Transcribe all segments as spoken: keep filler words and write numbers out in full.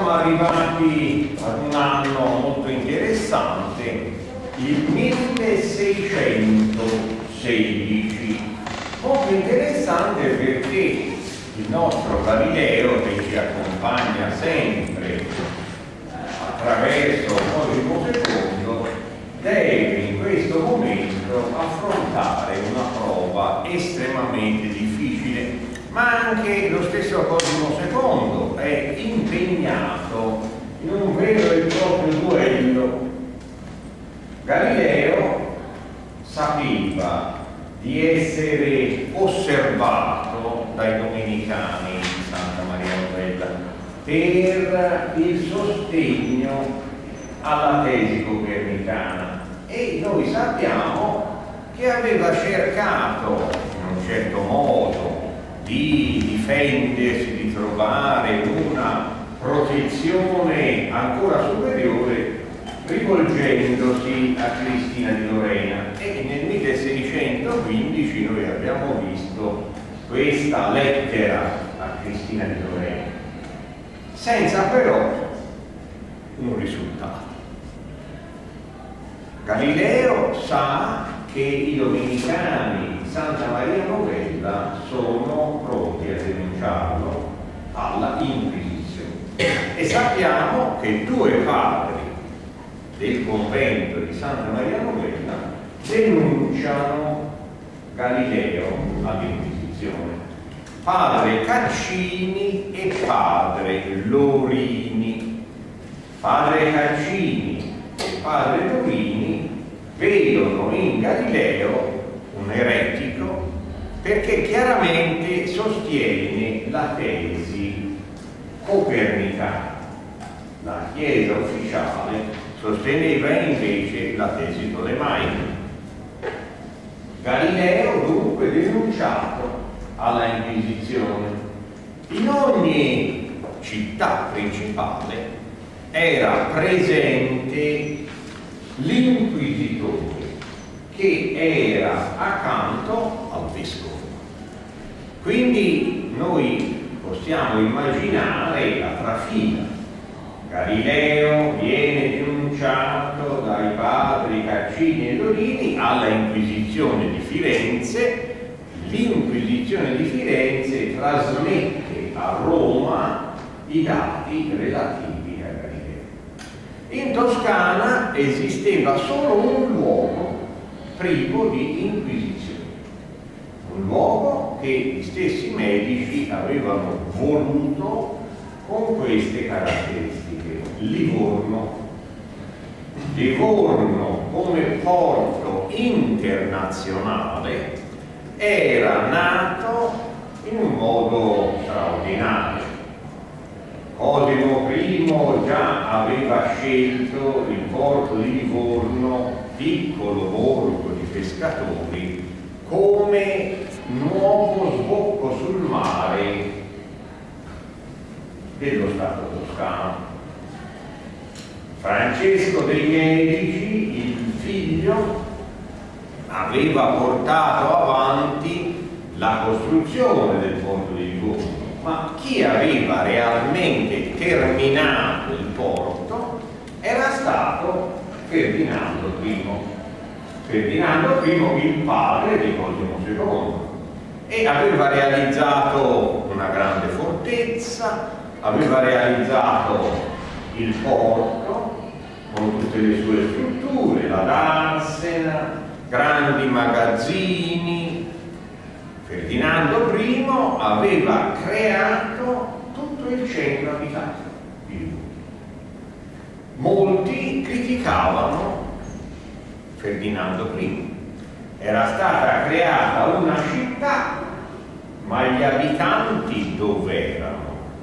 siamo arrivati ad un anno molto interessante, il milleseicentosedici, molto interessante perché il nostro Galileo, che ci accompagna sempre attraverso Cosimo secondo, deve in questo momento affrontare una prova estremamente difficile, ma anche lo stesso Cosimo secondo è impegnato in un vero e proprio duello. Galileo sapeva di essere osservato dai domenicani di Santa Maria Novella per il sostegno alla tesi copernicana, e noi sappiamo che aveva cercato in un certo modo di difendersi, di trovare una protezione ancora superiore rivolgendosi a Cristina di Lorena, e nel milleseicentoquindici noi abbiamo visto questa lettera a Cristina di Lorena, senza però un risultato. Galileo sa che i domenicani di Santa Maria Novella sono pronti a denunciarlo alla Inquisizione, e sappiamo che due padri del convento di Santa Maria Novella denunciano Galileo all'Inquisizione: padre Caccini e padre Lorini. Padre Caccini e padre Lorini vedono in Galileo un eretico perché chiaramente sostiene la tesi copernicana. La Chiesa ufficiale sosteneva invece la tesi tolemaica. Galileo dunque denunciato alla Inquisizione. In ogni città principale era presente l'inquisitore che era accanto al vescovo. Quindi noi possiamo immaginare la trafila. Galileo viene denunciato dai padri Caccini e Lorini alla Inquisizione di Firenze. L'Inquisizione di Firenze trasmette a Roma i dati relativi a Galileo. In Toscana esisteva solo un luogo privo di inquisizione, un luogo che gli stessi medici avevano voluto con queste caratteristiche: Livorno. Livorno come porto internazionale era nato in un modo straordinario. Cosimo primo già aveva scelto il porto di Livorno, piccolo borgo di pescatori, come nuovo sbocco sul mare dello Stato toscano. Francesco dei Medici, il figlio, aveva portato avanti la costruzione del porto di Livorno, ma chi aveva realmente terminato il porto era stato Ferdinando primo. Ferdinando primo, il padre di Cosimo secondo, e aveva realizzato una grande fortezza, aveva realizzato il porto con tutte le sue strutture, la darsena, grandi magazzini. Ferdinando primo aveva creato tutto il centro abitato di Livorno. Molti criticavano Ferdinando primo. Era stata creata una città, ma gli abitanti dove erano?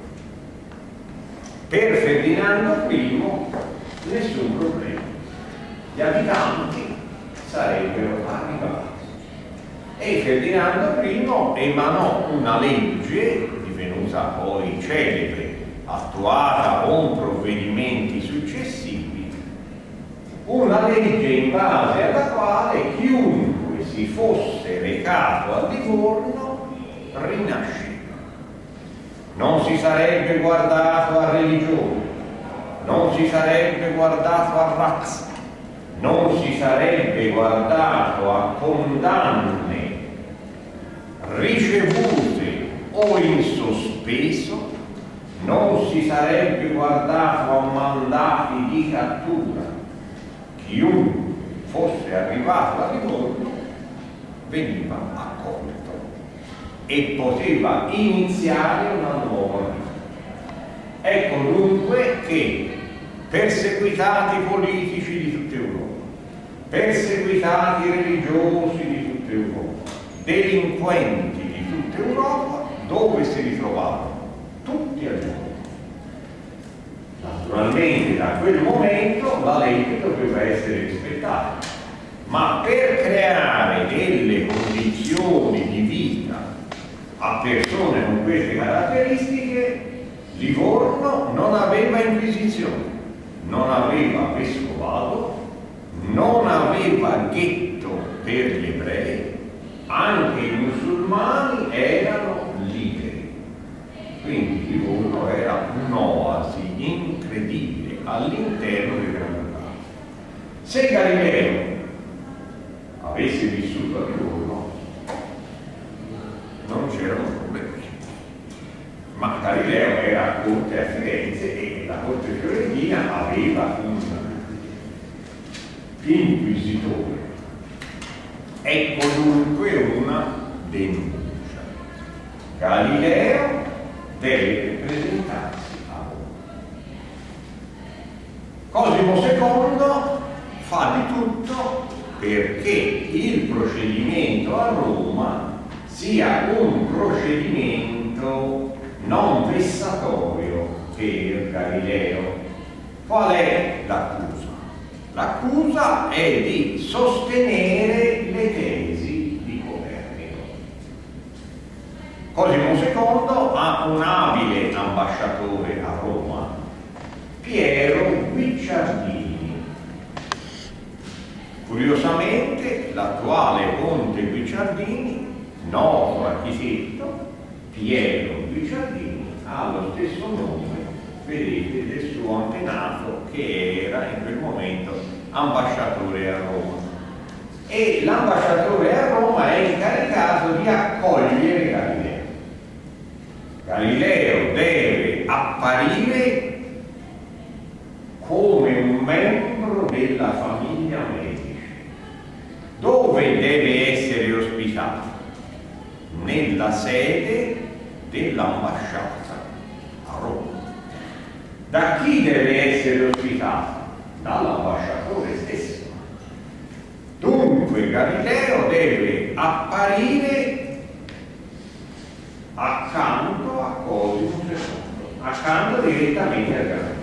Per Ferdinando primo nessun problema, gli abitanti sarebbero arrivati. E Ferdinando primo emanò una legge, divenuta poi celebre, attuata con provvedimenti successivi, una legge in base alla quale chiunque si fosse recato a Livorno rinasceva. Non si sarebbe guardato a religione, sarebbe guardato a razza, non si sarebbe guardato a condanne ricevute o in sospeso, non si sarebbe guardato a mandati di cattura. Chiunque fosse arrivato a Livorno veniva accolto e poteva iniziare una nuova vita. Ecco dunque che perseguitati politici di tutta Europa, perseguitati religiosi di tutta Europa, delinquenti di tutta Europa, dove si ritrovavano? Tutti a Livorno. Naturalmente da quel momento la legge doveva essere rispettata, ma per creare delle condizioni di vita a persone con queste caratteristiche, Livorno non aveva inquisizione, non aveva vescovado, non aveva ghetto per gli ebrei, anche i musulmani erano liberi. Quindi Livorno era un'oasi incredibile all'interno del Grande Ducato. Se Galileo avesse vissuto a Livorno non c'erano problemi, ma Galileo era a corte a Firenze e la corte fiorentina aveva un inquisitore. Ecco dunque una denuncia: Galileo deve presentarsi a Roma. Cosimo secondo fa di tutto perché il procedimento a Roma sia un procedimento non vessatorio per Galileo. Qual è l'accusa? L'accusa è di sostenere le tesi di Copernico. Cosimo secondo ha un abile ambasciatore a Roma, Piero Guicciardini. Curiosamente l'attuale Ponte Guicciardini, noto architetto, Piero Guicciardini, ha lo stesso nome, vedete, del suo antenato che era in quel momento ambasciatore a Roma. E l'ambasciatore a Roma è incaricato di accogliere Galileo. Galileo deve apparire come un membro della famiglia Medici. Dove deve essere ospitato? Nella sede dell'ambasciata a Roma. Da chi deve essere ospitato? Dall'ambasciatore stesso. Dunque Galileo deve apparire accanto a Cosimo secondo, accanto direttamente a Galileo.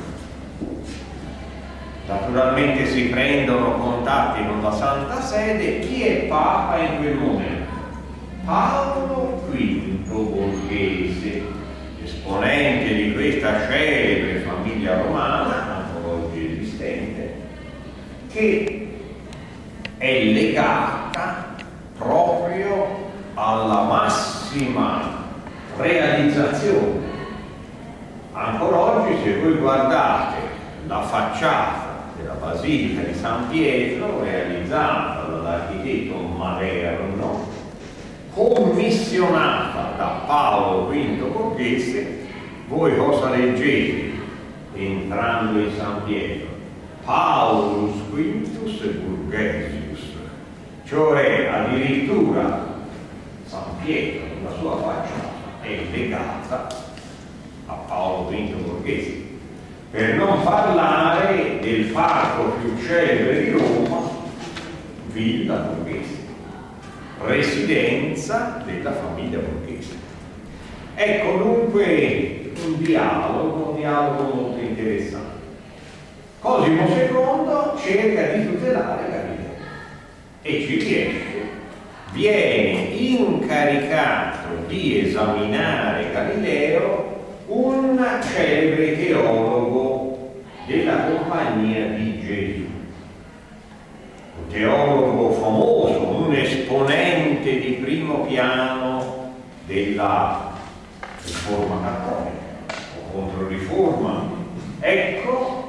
Naturalmente si prendono contatti con la Santa Sede. Chi è Papa in quel momento? Paolo quinto Borghese, esponente di questa celebre famiglia romana, ancora oggi esistente, che è legata proprio alla massima realizzazione. Ancora oggi, se voi guardate la facciata della Basilica di San Pietro, realizzata dall'architetto Maderno, commissionata da Paolo quinto Borghese, voi cosa leggete entrando in San Pietro? Paulus Quintus Burgesius, cioè addirittura San Pietro, la sua facciata, è legata a Paolo quinto Borghese. Per non parlare del parco più celebre di Roma, Villa Borghese, residenza della famiglia Borghese. Ecco dunque un dialogo, un dialogo molto interessante. Cosimo secondo cerca di tutelare Galileo e ci riesce. Viene incaricato di esaminare Galileo un celebre teologo della Compagnia di Gesù, un teologo famoso, un esponente di primo piano della riforma cattolica o controriforma. Ecco con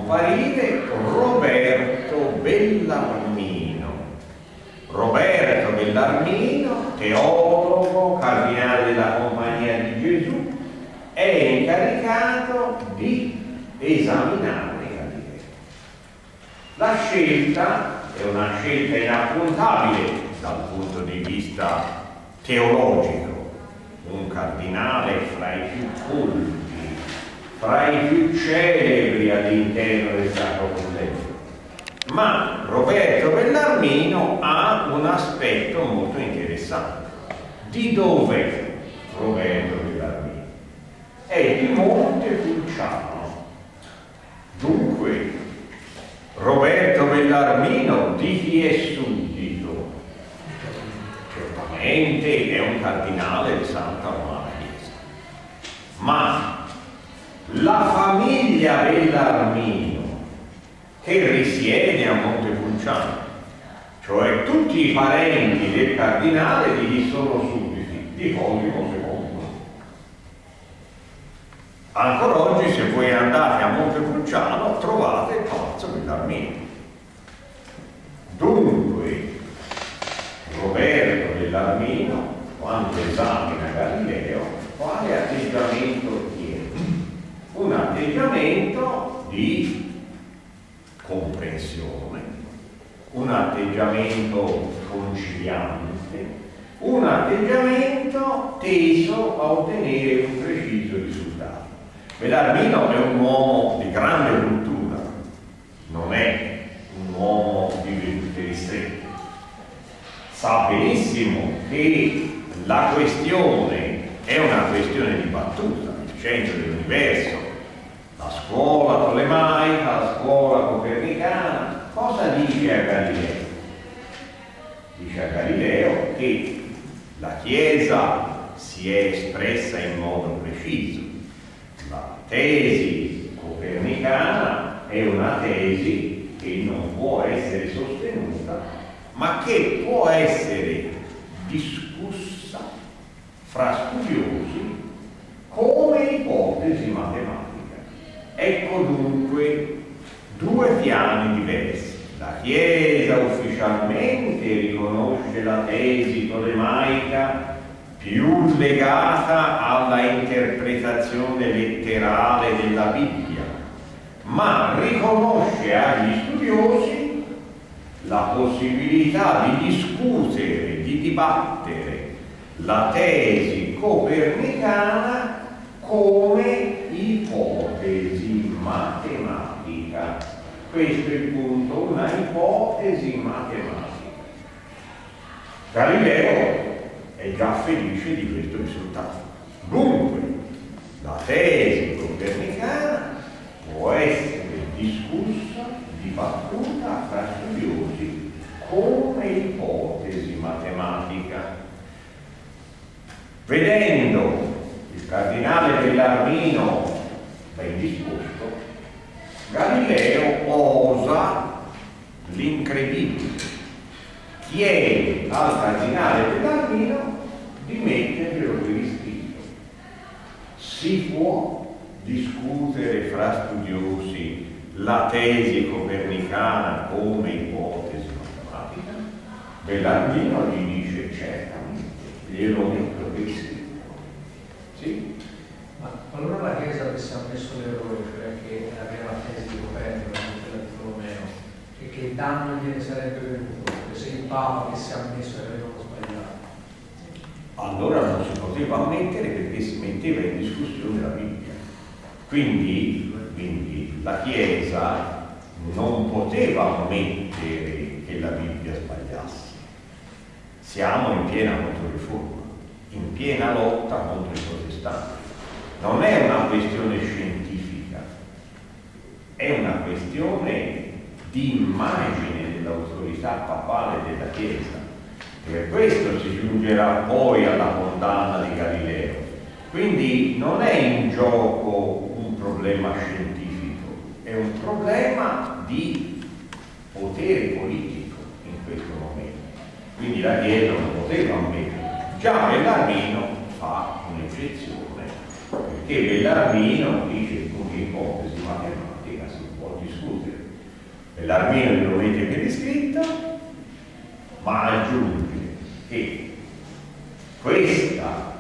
comparire Roberto Bellarmino. Roberto Bellarmino, teologo, cardinale della Compagnia di Gesù, è incaricato di esaminare Galileo. La scelta è una scelta inappuntabile dal punto di vista teologico, un cardinale fra i più colti, fra i più celebri all'interno del Sacro Consiglio. Ma Roberto Bellarmino ha un aspetto molto interessante. Di dov'è Roberto Bellarmino? È di Montepulciano. Dunque, Roberto Bellarmino di chi è suddito? Certamente è un cardinale di Santa Romana Chiesa. Ma la famiglia Bellarmino che risiede a Montepulciano, cioè tutti i parenti del cardinale di chi sono sudditi, di Cosimo secondo. Ancora oggi, se voi andate a Montepulciano, trovate il palazzo Bellarmino. Dunque, Roberto Bellarmino, quando esamina Galileo, quale atteggiamento tiene? Un atteggiamento di comprensione, un atteggiamento conciliante, un atteggiamento teso a ottenere un preciso risultato. Bellarmino è un uomo di grande cultura, non è un uomo di vedute ristrette. Sa benissimo che la questione è una questione dibattuta, il centro dell'universo, la scuola tolemaica, la scuola copernicana. Cosa dice a Galileo? Dice a Galileo che la Chiesa si è espressa in modo preciso. La tesi copernicana è una tesi che non può essere sostenuta, ma che può essere discussa fra studiosi come ipotesi matematica. Ecco dunque due piani diversi. La Chiesa ufficialmente riconosce la tesi tolemaica più legata alla interpretazione letterale della Bibbia, ma riconosce agli studiosi la possibilità di discutere, di dibattere la tesi copernicana come ipotesi matematica. Questo è il punto, una ipotesi matematica. Galileo è già felice di questo risultato. Dunque, la tesi copernicana può essere discussa, dibattuta fra studiosi come ipotesi matematica. Vedendo il cardinale Bellarmino ben disposto, Galileo osa l'incredibile. Chiede al cardinale Bellarmino di metterglielo per iscritto. Si può discutere fra studiosi la tesi copernicana come ipotesi matematica? Bellarmino gli dice certamente, glielo metto per iscritto. Sì? Ma allora la Chiesa avesse ammesso l'errore, cioè che aveva la tesi di Copernico, quella di Tolomeo, e che il danno gliene sarebbe venuto, se il Papa avesse ammesso che avevano sbagliato. Allora non si poteva ammettere perché si metteva in discussione la Bibbia. Quindi, quindi la Chiesa non poteva ammettere che la Bibbia sbagliasse. Siamo in piena controriforma, in piena lotta contro i protestanti. Non è una questione scientifica, è una questione di immagine dell'autorità papale della Chiesa. Per questo si giungerà poi alla condanna di Galileo. Quindi non è in gioco un problema scientifico, è un problema di potere politico in questo momento. Quindi la Chiesa non poteva ammettere. Già Bellarmino fa un'eccezione, perché Bellarmino dice che con ipotesi matematica si può discutere. Bellarmino non mette che descritta, ma aggiunge che questa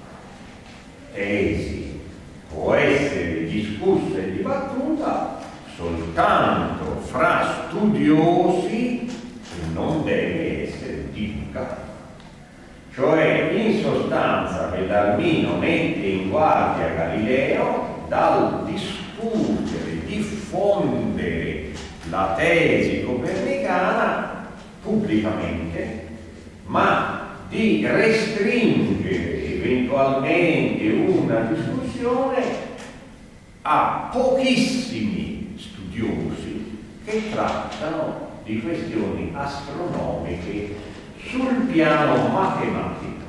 tesi può essere discussa e dibattuta soltanto fra studiosi e non deve essere divulgata. Cioè, in sostanza, Bellarmino mette in guardia Galileo dal discutere, diffondere la tesi copernicana pubblicamente, ma di restringere eventualmente una discussione a pochissimi studiosi che trattano di questioni astronomiche sul piano matematico.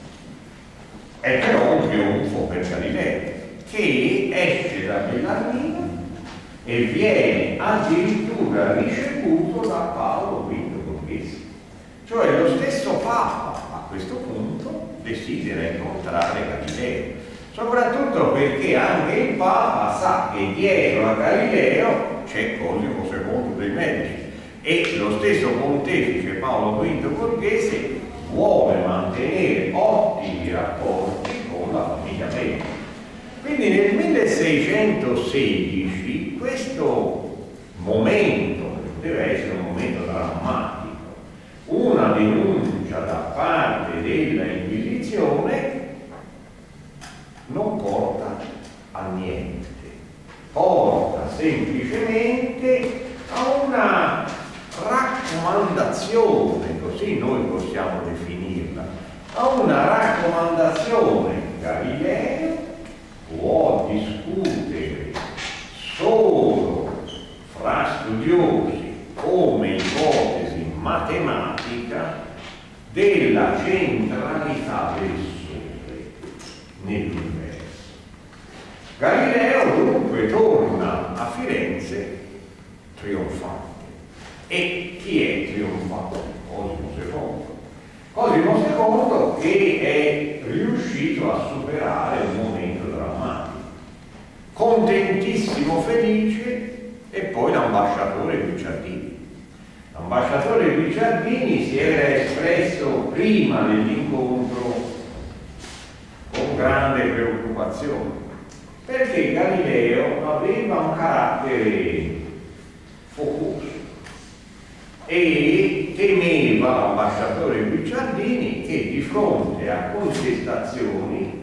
È però un trionfo per Galileo, che esce da Bellarmino e viene addirittura ricevuto da Paolo quinto Borghese. Cioè lo stesso Papa a questo punto desidera incontrare Galileo, soprattutto perché anche il Papa sa che dietro a Galileo c'è Cosimo secondo dei Medici e lo stesso pontefice Paolo quinto Borghese vuole mantenere ottimi rapporti con la famiglia Medici. Quindi nel milleseicentosedici questo momento, che deve essere un momento drammatico, una denuncia da parte della Inquisizione, non porta a niente, porta semplicemente a una raccomandazione, così noi possiamo definirla, a una raccomandazione. Galileo può discutere solo fra studiosi come ipotesi matematica della centralità del Sole nell'universo. Galileo dunque torna a Firenze trionfante. E chi è trionfante? Cosimo secondo. Cosimo secondo che è riuscito a superare un momento drammatico, contentissimo, felice, e poi l'ambasciatore Guicciardini. L'ambasciatore Guicciardini si era espresso prima dell'incontro con grande preoccupazione, perché Galileo aveva un carattere focoso e temeva l'ambasciatore Guicciardini che di fronte a contestazioni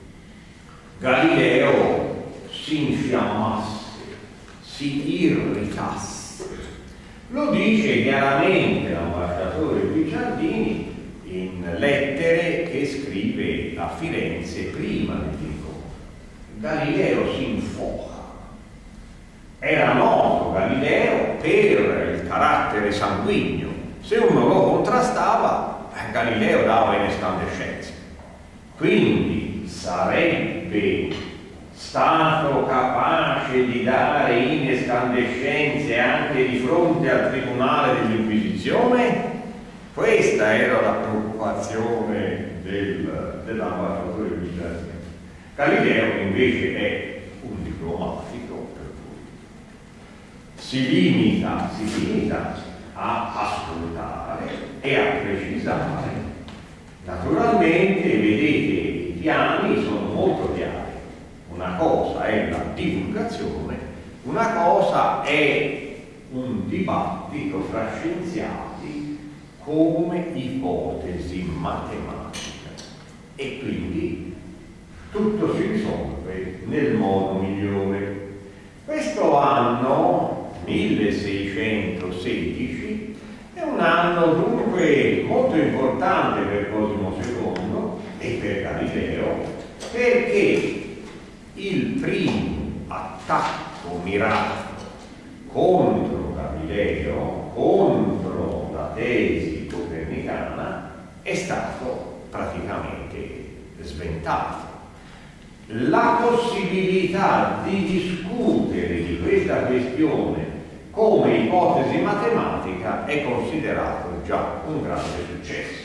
Galileo si infiammasse, si irritasse. Lo dice chiaramente l'ambasciatore Guicciardini in lettere che scrive a Firenze prima dell'incontro. Galileo si infoca. Era noto Galileo per il carattere sanguigno. Se uno lo contrastava, Galileo dava in escandescenza. Quindi sarebbe stato capace di dare in escandescenze anche di fronte al tribunale dell'Inquisizione? Questa era la preoccupazione del, dell'ambasciatore Guicciardini. Galileo invece è un diplomatico, per cui si limita, si limita a ascoltare e a precisare. Naturalmente, vedete, i piani sono molto chiari. Una cosa è la divulgazione, una cosa è un dibattito fra scienziati come ipotesi matematica, e quindi tutto si risolve nel modo migliore. Questo anno milleseicentosedici è un anno dunque molto importante per Cosimo secondo e per Galileo, perché il primo attacco mirato contro Galileo, contro la tesi copernicana, è stato praticamente sventato. La possibilità di discutere di questa questione come ipotesi matematica è considerato già un grande successo.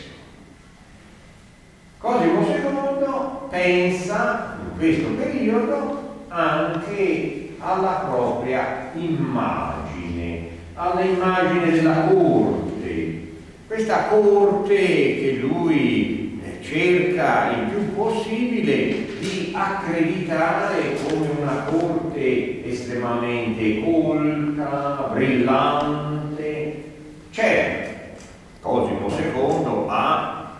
Cosimo secondo pensa in questo periodo anche alla propria immagine, all'immagine della corte, questa corte che lui cerca il più possibile di accreditare come una corte estremamente colta, brillante. Certo, Cosimo secondo ha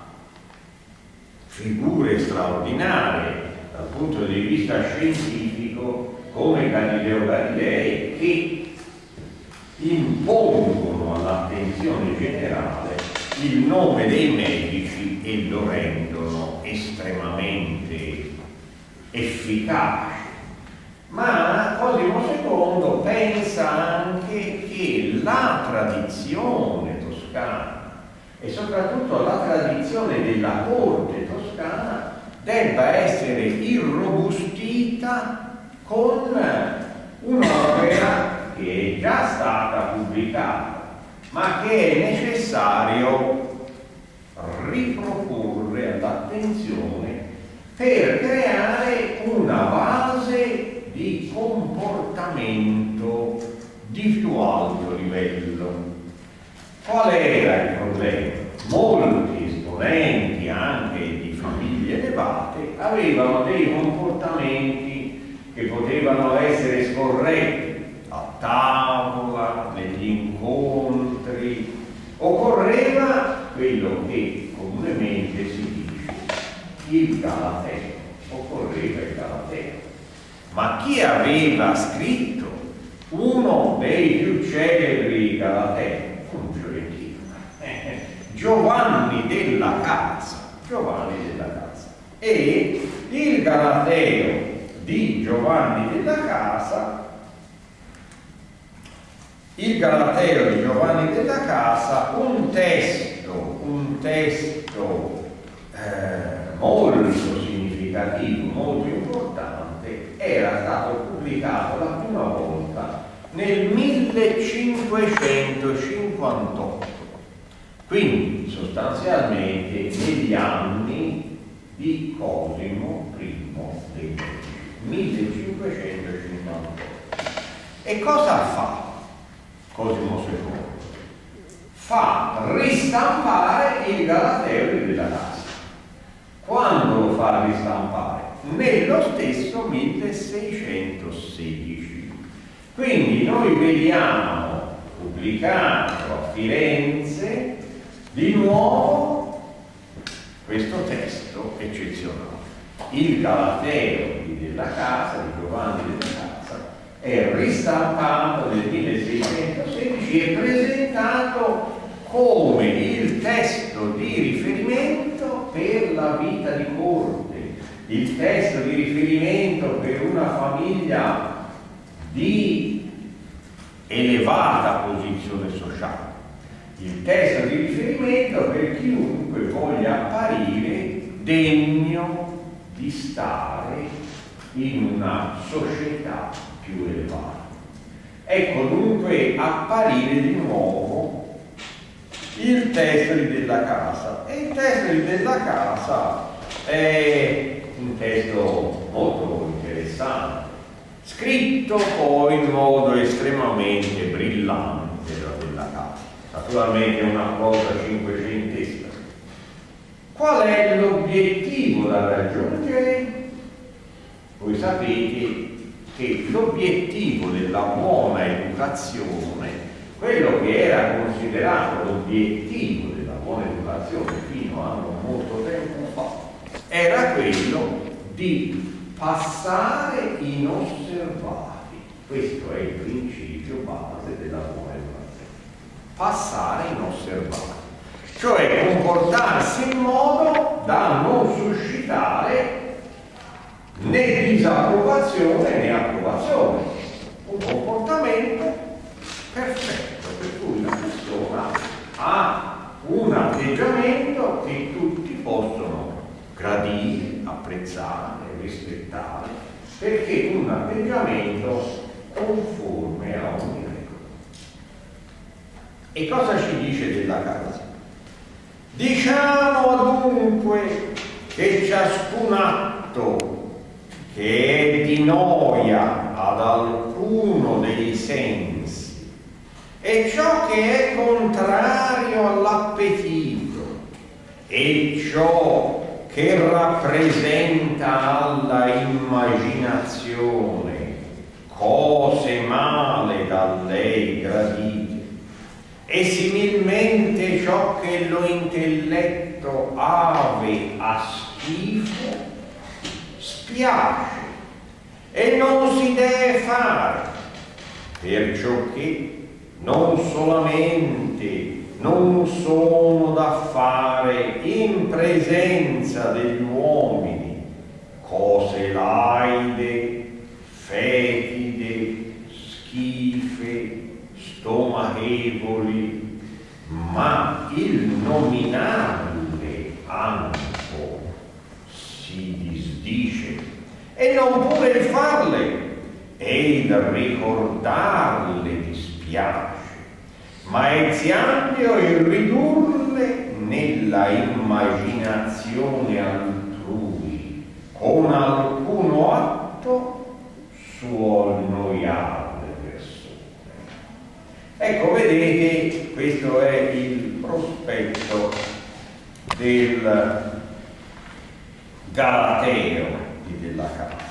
figure straordinarie dal punto di vista scientifico come Galileo Galilei, che impongono all'attenzione generale il nome dei medici e lo rendono estremamente efficace. Ma Cosimo secondo pensa anche che la tradizione toscana e soprattutto la tradizione della corte toscana debba essere irrobustita con un'opera che è già stata pubblicata, ma che è necessario riproporre all'attenzione per creare una base di comportamento di più alto livello. Qual era il problema? Molti esponenti anche di famiglie elevate avevano dei comportamenti che potevano essere scorretti a tavola, negli incontri. Occorreva quello che comunemente si dice il galateo, occorreva il galateo. Ma chi aveva scritto uno dei più celebri galatei? Un fiorentino, eh, Giovanni della Casa, Giovanni della Casa. E il galateo di Giovanni della Casa Il Galateo di Giovanni della Casa, un testo, un testo eh, molto significativo, molto importante, era stato pubblicato la prima volta nel millecinquecentocinquantotto, quindi sostanzialmente negli anni di Cosimo primo dei Medici, millecinquecentocinquantotto. E cosa ha fatto Cosimo secondo? Fa ristampare il Galateo della Casa. Quando lo fa ristampare? Nello stesso milleseicentosedici. Quindi noi vediamo pubblicato a Firenze di nuovo questo testo eccezionale. Il Galateo della Casa, di Giovanni della Casa, è ristampato nel milleseicentosedici e presentato come il testo di riferimento per la vita di corte, il testo di riferimento per una famiglia di elevata posizione sociale, il testo di riferimento per chiunque voglia apparire degno di stare in una società più elevata. Ecco dunque apparire di nuovo il testo di Della Casa. E il testo di Della Casa è un testo molto interessante, scritto poi in modo estremamente brillante da Della Casa. Naturalmente è una cosa cinquecentesca. Qual è l'obiettivo da raggiungere? Voi sapete che l'obiettivo della buona educazione, quello che era considerato l'obiettivo della buona educazione fino a non molto tempo fa, era quello di passare inosservati. Questo è il principio base della buona educazione. Passare inosservati. Cioè comportarsi in modo da non suscitare né disapprovazione né approvazione. Un comportamento perfetto, per cui la persona ha un atteggiamento che tutti possono gradire, apprezzare, rispettare, perché è un atteggiamento conforme a ogni regola. E cosa ci dice Della Casa? Diciamo dunque che ciascun atto che è di noia ad alcuno dei sensi e ciò che è contrario all'appetito e ciò che rappresenta alla immaginazione cose male da lei gradite, e similmente ciò che lo intelletto ave a schifo spiace e non si deve fare, perciò che non solamente non sono da fare in presenza degli uomini cose laide, fetide, schife, stomachevoli, ma il nominarle anche si disdice, e non pure il farle e il ricordarle dispiace, ma è ampio il ridurle nella immaginazione altrui con alcuno atto suo annoiare le persone. Ecco, vedete, questo è il prospetto del Galateo e della casa.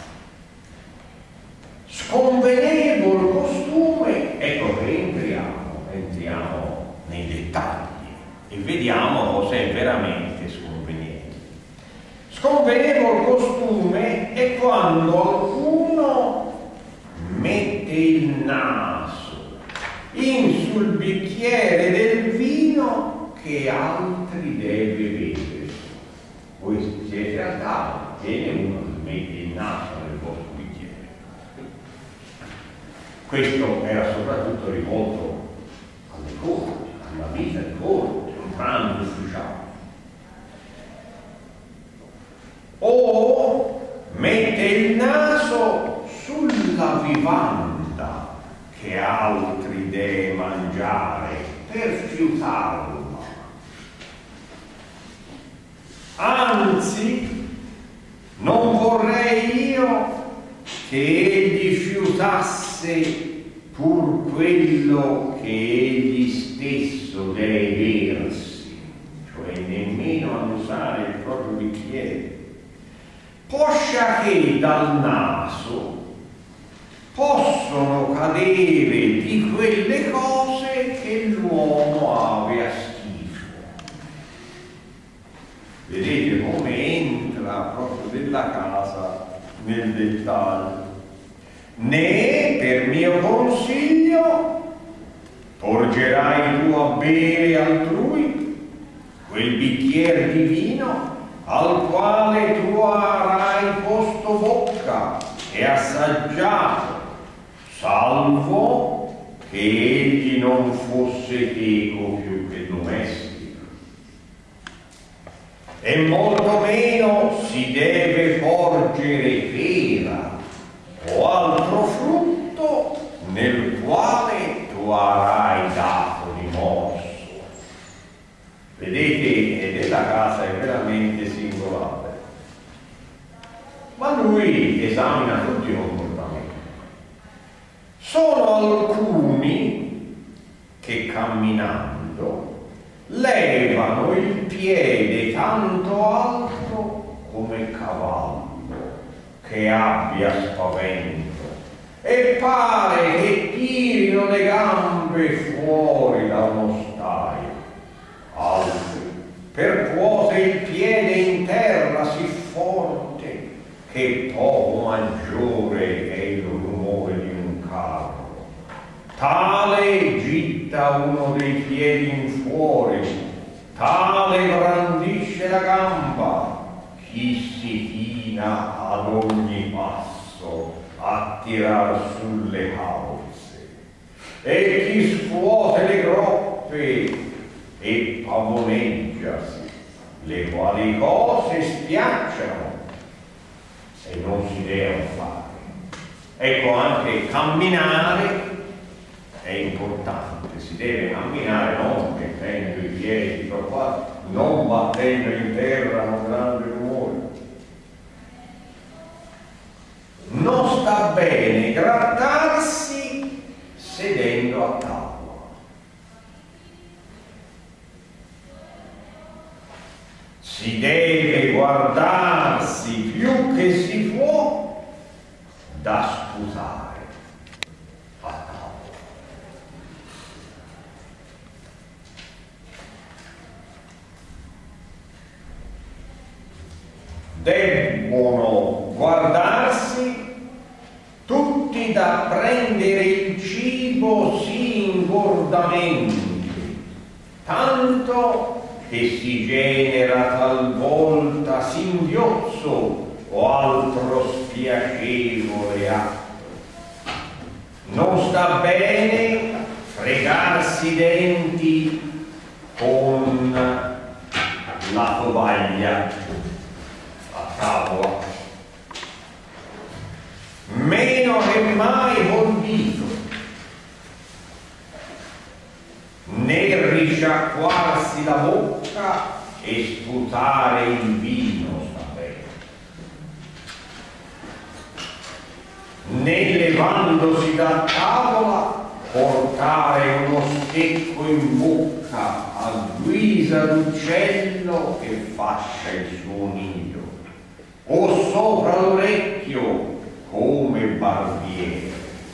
Sconvenevole costume, ecco che entriamo, entriamo nei dettagli e vediamo cos'è veramente sconveniente. Sconvenevole costume è quando qualcuno mette il naso in sul bicchiere del vino che altri deve bere. Voi siete a tavola, viene uno che mette il naso nel vostro bicchiere. Questo era soprattutto rivolto alle corti, alla vita di corte, un grande ufficiale. O mette il naso sulla vivanda che altri deve mangiare per fiutarla. Anzi, non vorrei io che egli fiutasse pur quello che egli stesso deve bersi, cioè nemmeno annusare il proprio bicchiere, poscia che dal naso possono cadere di quelle cose che l'uomo ave a schifo. Vedete come entra proprio della casa nel dettaglio. Né per mio consiglio porgerai tu a bere altrui quel bicchiere di vino al quale tu avrai posto bocca e assaggiato, salvo che egli non fosse teco più che domestico. E molto meno si deve porgere pera o altro frutto nel quale tu avrai dato di morso. Vedete, e della casa è veramente singolare, ma lui esamina tutti i comportamenti. Sono alcuni che camminando levano il piede tanto alto come cavallo che abbia spavento e pare che tirino le gambe fuori da uno staio. Altri percuote il piede in terra sì forte che poco maggiore è il rumore di un carro. Tale gitta uno dei piedi in fuori, tale brandisce la gamba, chi si china ad ogni passo a tirar sulle calze, e chi scuote le groppe e pavoneggiasi, le quali cose spiacciano e non si devono fare. Ecco, anche camminare è importante, si deve camminare non mettendo i piedi troppo alti, non battendo in terra un grande rumore. Non sta bene grattarsi sedendo a tavola. si deve guardarsi più che si può da sputare a tavola. Debbono guardarsi tutti da prendere il cibo singordamente, tanto che si genera talvolta singhiozzo o altro spiacevole atto. Non sta bene fregarsi i denti con la tovaglia a tavola, meno che mai col dito, né risciacquarsi la bocca e sputare il vino sta bene, né levandosi da tavola portare uno stecco in bocca a guisa d'uccello che faccia il suo nido, o sopra l'orecchio come barbiere.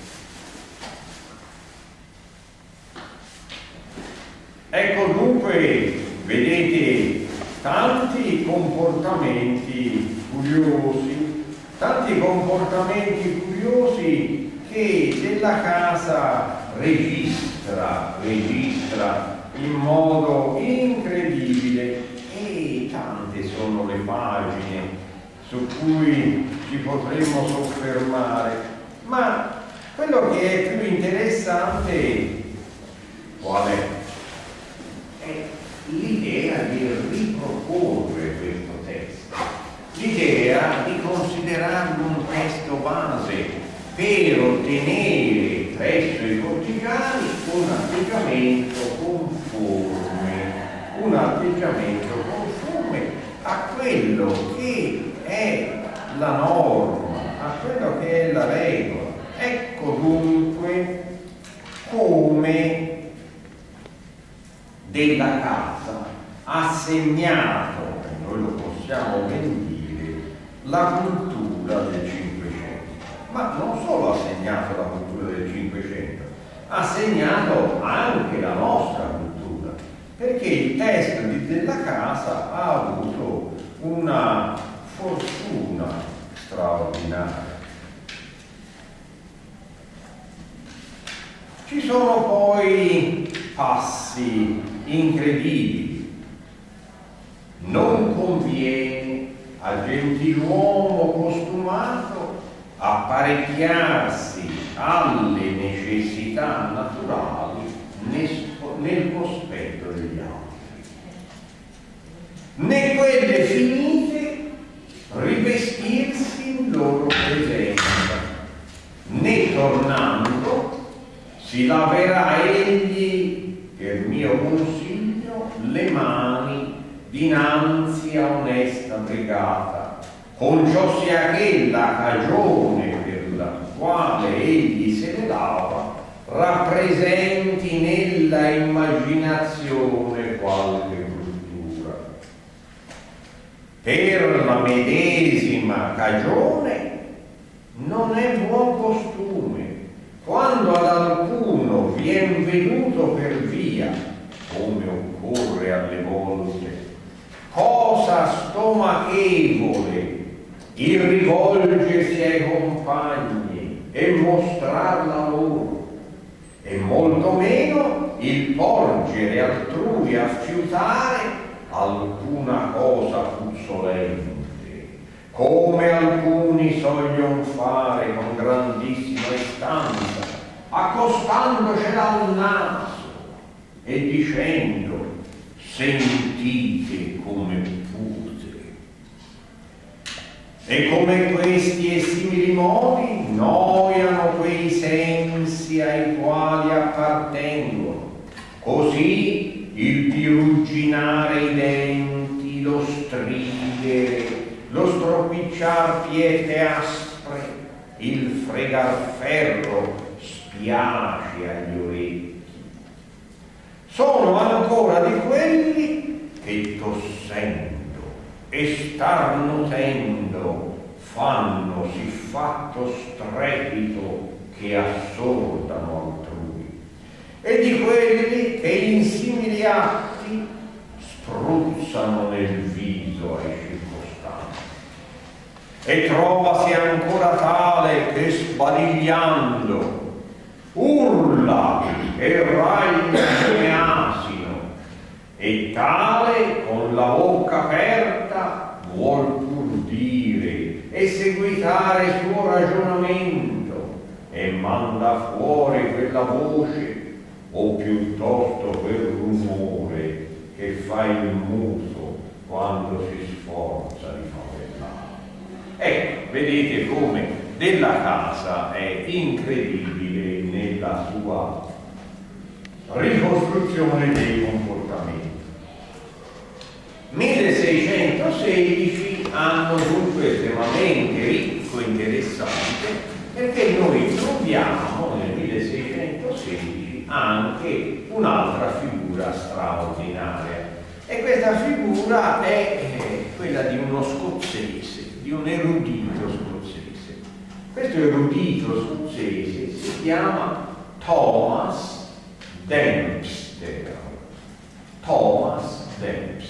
Ecco dunque, vedete, tanti comportamenti curiosi, tanti comportamenti curiosi che della casa registra, registra in modo incredibile, e tante sono le pagine su cui ci potremmo soffermare, ma quello che è più interessante qual è? È l'idea di riproporre questo testo, l'idea di considerarlo un testo base per ottenere presso i corticani un atteggiamento conforme, un atteggiamento conforme a quello che è la norma, a quello che è la regola. Ecco dunque come della casa ha segnato, noi lo possiamo ben dire, la cultura del Cinquecento. Ma non solo ha segnato la cultura del Cinquecento, ha segnato anche la nostra cultura, perché il testo di Della Casa ha avuto una fortuna straordinaria. Ci sono poi passi incredibili. Non conviene a gentiluomo costumato apparecchiarsi alle necessità naturali nel cospetto degli altri, né quelle finite rivestirsi in loro presenza, né tornando si laverà egli, per mio consiglio, le mani dinanzi a onesta brigata, con ciò sia che la cagione per la quale egli se ne lava rappresenti nella immaginazione qualche bruttura. Per la medesima cagione non è buon costume, quando ad alcuno vien veduto per via, come occorre alle volte, cosa stomachevole, il rivolgersi ai compagni e mostrarla loro, e molto meno il porgere altrui a fiutare alcuna cosa puzzolente, come alcuni sogliono fare con grandissima istanza, accostandocela al naso e dicendo: sentite come pute. E come questi e simili modi noiano quei sensi ai quali appartengono. Così il pirugginare i denti, lo stridere, lo stropicciar pietre aspre, il fregar ferro spiace agli orecchi. Sono ancora di quelli che tossendo e starnutendo fanno siffatto strepito che assordano altrui, e di quelli che in simili atti spruzzano nel viso ai circostanti. E trovasi ancora tale che sbadigliando urla e ragna come asino, e tale con la bocca aperta vuol pur dire e seguitare il suo ragionamento, e manda fuori quella voce o piuttosto quel rumore che fa il muso quando si sforza di favellare. Ecco, vedete come della Casa è incredibile nella sua ricostruzione dei comportamenti. milleseicentosedici anno dunque estremamente ricco e interessante, perché noi troviamo nel milleseicentosedici anche un'altra figura straordinaria, e questa figura è eh, quella di uno scozzese, di un erudito scozzese. Questo erudito scozzese si chiama Thomas Dempster. Thomas Dempster.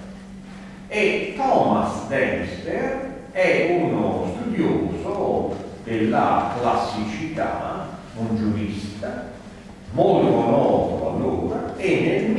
E Thomas Dempster è uno studioso della classicità, un giurista molto noto allora, e nel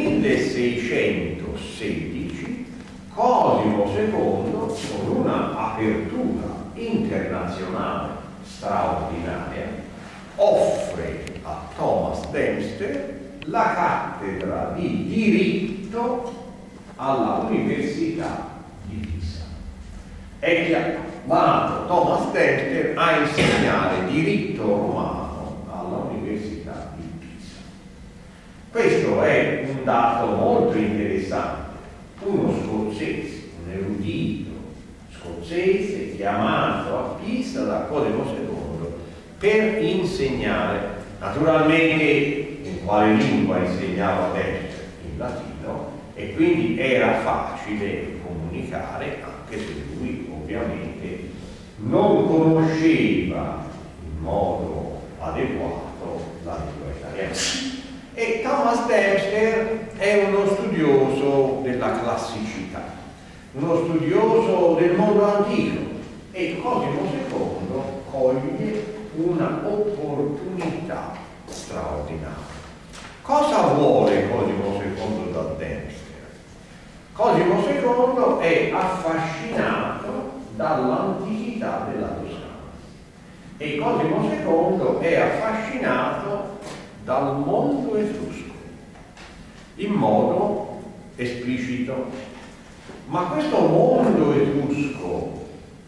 milleseicentosedici Cosimo secondo, con una apertura internazionale straordinaria, offre a Thomas Dempster la cattedra di diritto alla Università di Pisa. È chiamato Thomas Dempster a insegnare diritto romano alla Università di Pisa. Questo è un dato molto interessante. Uno scozzese, un erudito scozzese chiamato a Pisa da Cosimo secondo per insegnare. Naturalmente in quale lingua insegnava Dempster? In latino, e quindi era facile comunicare, anche se lui ovviamente non conosceva in modo adeguato la lingua italiana. E Thomas Dempster è uno studioso della classicità, uno studioso del mondo antico, e Cosimo secondo coglie una opportunità straordinaria. Cosa vuole Cosimo secondo da Dempster? Cosimo secondo è affascinato dall'antichità della Toscana, e Cosimo secondo è affascinato dal mondo etrusco in modo esplicito. Ma questo mondo etrusco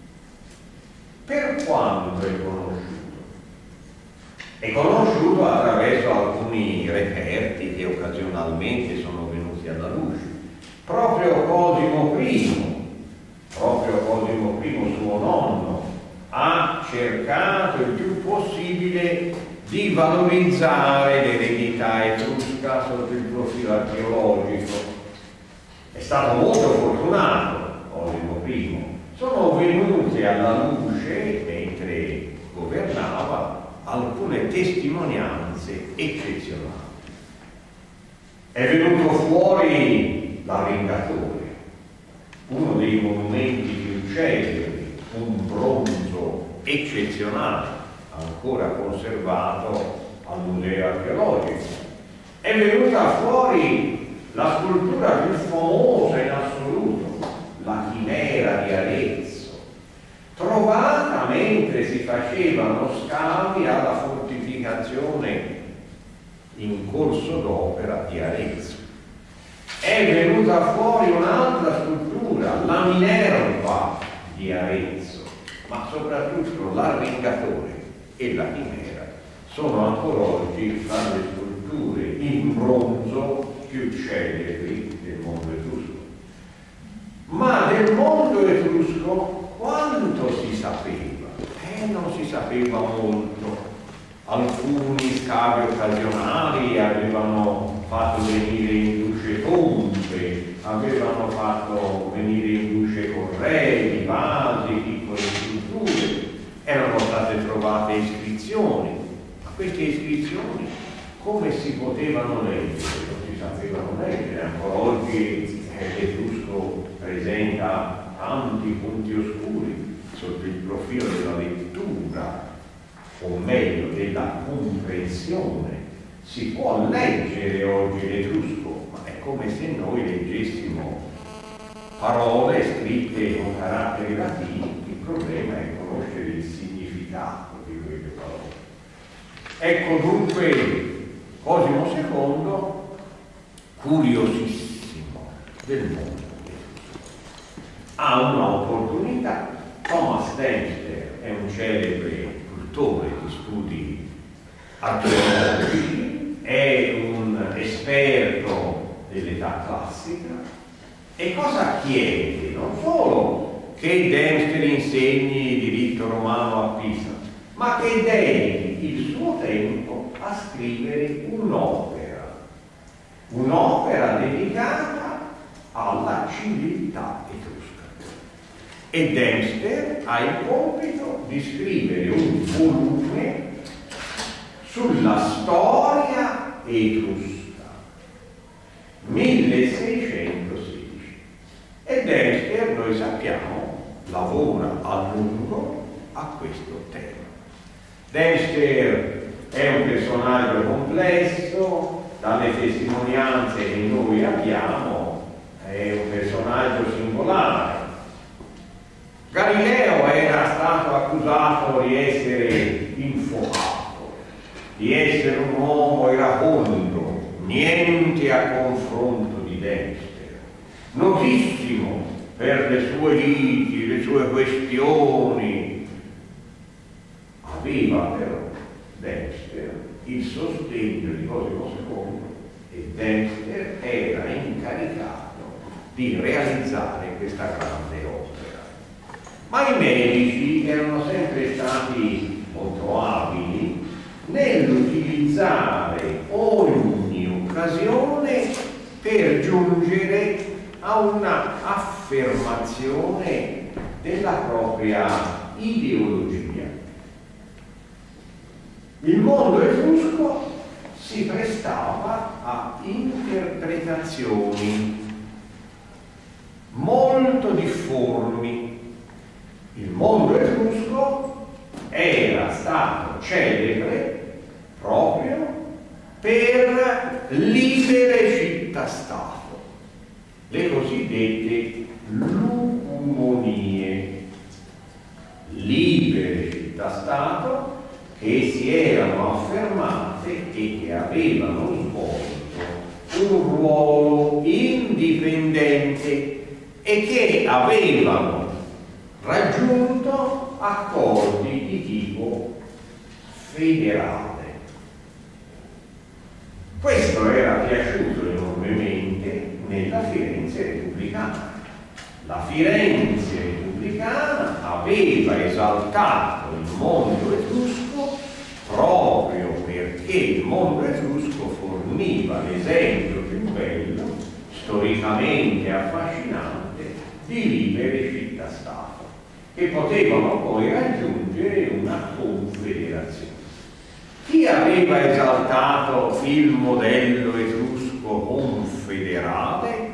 per quanto è conosciuto? È conosciuto attraverso alcuni reperti che occasionalmente sono venuti alla luce. Proprio Cosimo I, proprio Cosimo I, suo nonno, ha cercato il più possibile di valorizzare l'eredità etrusca sotto il profilo archeologico. È stato molto fortunato Cosimo I. Sono venute alla luce, mentre governava, alcune testimonianze eccezionali. È venuto fuori l'Arringatore, uno dei monumenti più celebri, un bronzo eccezionale ancora conservato al Museo Archeologico. È venuta fuori la scultura più famosa in assoluto, la Chimera di Arezzo, trovata mentre si facevano scavi alla fortificazione in corso d'opera di Arezzo. È venuta fuori un'altra scultura, la Minerva di Arezzo, ma soprattutto l'Arringatore e la Chimera sono ancora oggi tra le sculture in bronzo più celebri del mondo etrusco. Ma del mondo etrusco quanto si sapeva? Eh, non si sapeva molto. Alcuni scavi occasionali avevano fatto venire in luce tombe, avevano fatto venire in luce iscrizioni, come si potevano leggere? Non si sapevano leggere. Ancora oggi eh, l'Etrusco presenta tanti punti oscuri sotto il profilo della lettura, o meglio della comprensione. Si può leggere oggi l'Etrusco, ma è come se noi leggessimo parole scritte con caratteri latini. Il problema è conoscere il significato di quelle parole. Ecco dunque Cosimo secondo, curiosissimo del mondo, ha un'opportunità. Thomas Dempster è un celebre cultore di studi archeologici, è un esperto dell'età classica, e cosa chiede? Non solo che Dempster insegni diritto romano a Pisa, ma che dedichi il suo tempo a scrivere un'opera, un'opera dedicata alla civiltà etrusca. E Dempster ha il compito di scrivere un volume sulla storia etrusca, milleseicentosedici. E Dempster, noi sappiamo, lavora a lungo a questo tema. Dempster è un personaggio complesso, dalle testimonianze che noi abbiamo, è un personaggio singolare. Galileo era stato accusato di essere infocato, di essere un uomo iracondo, niente a confronto di Dempster, notissimo per le sue liti, le sue questioni. Aveva però Dempster il sostegno di Cosimo secondo, e Dempster era incaricato di realizzare questa grande opera. Ma i medici erano sempre stati molto abili nell'utilizzare ogni occasione per giungere a una affermazione della propria ideologia. Il mondo etrusco si prestava a interpretazioni molto difformi. Il mondo etrusco era stato celebre proprio per libere città-stato, le cosiddette lucumonie, libere città-stato che si erano affermate e che avevano svolto un ruolo indipendente e che avevano raggiunto accordi di tipo federale. Questo era piaciuto enormemente nella Firenze repubblicana. La Firenze repubblicana aveva esaltato il mondo etrusco proprio perché il mondo etrusco forniva l'esempio più bello, storicamente affascinante, di libere città-stato, che potevano poi raggiungere una confederazione. Chi aveva esaltato il modello etrusco confederale?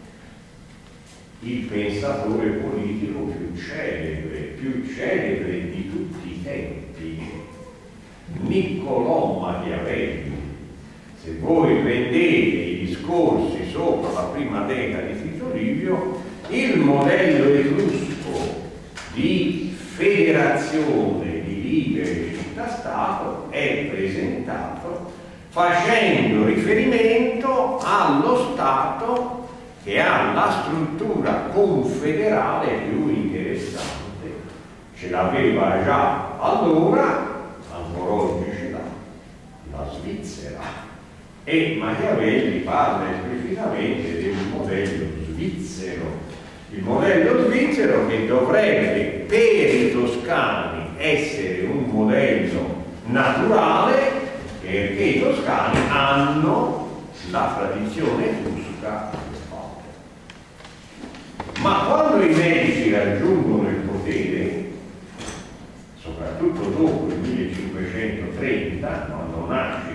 Il pensatore politico più celebre, più celebre di tutti i tempi, Niccolò Machiavelli. Se voi prendete i discorsi sopra la prima decada di Tito Livio, il modello etrusco di federazione di libere città-stato è presentato facendo riferimento allo Stato che ha la struttura confederale più interessante. Ce l'aveva già allora, ancora oggi ce l'ha, la Svizzera. E Machiavelli parla esplicitamente del modello svizzero. Il modello svizzero che dovrebbe per i toscani essere un modello naturale, perché i toscani hanno la tradizione etrusca. Ma quando i medici raggiungono il potere, soprattutto dopo il millecinquecentotrenta, quando nasce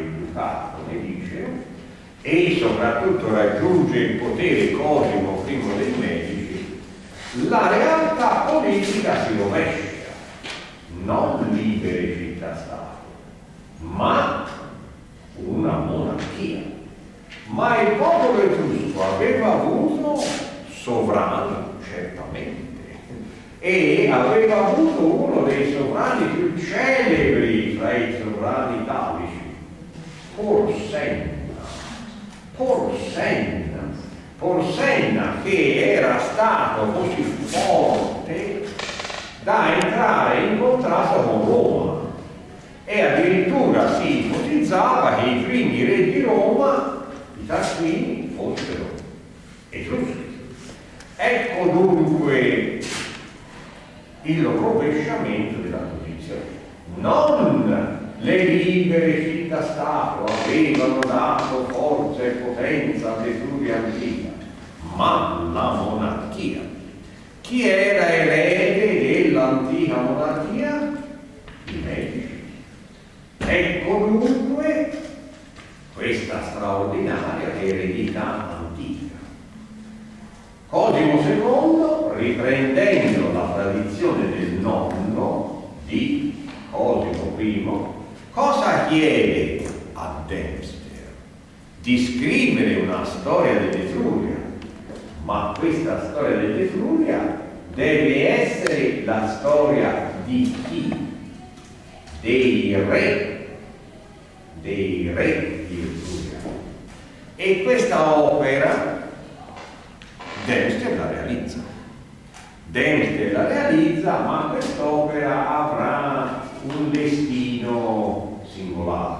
e soprattutto raggiunge il potere Cosimo I dei Medici, la realtà politica si rovescia, non libere città-stato, ma una monarchia. Ma il popolo etrusco aveva avuto sovrani, certamente, e aveva avuto uno dei sovrani più celebri fra i sovrani italici, Porsenna. Porsenna, Porsenna che era stato così forte da entrare in contrasto con Roma, e addirittura si ipotizzava che i primi re di Roma, i Tarquini, fossero etruschi. Ecco dunque il rovesciamento della posizione. Non le libere città-stato avevano dato forza e potenza all'Etruria antica, ma la monarchia. Chi era erede dell'antica monarchia? I Medici. Ecco dunque questa straordinaria eredità antica. Cosimo secondo, riprendendo la tradizione del nonno di Cosimo I, cosa chiede a Dempster? Di scrivere una storia dell'Etruria, ma questa storia dell'Etruria deve essere la storia di chi? Dei re, dei re di Etruria. E questa opera Dempster la realizza. Dempster la realizza, ma quest'opera avrà un destino singolare.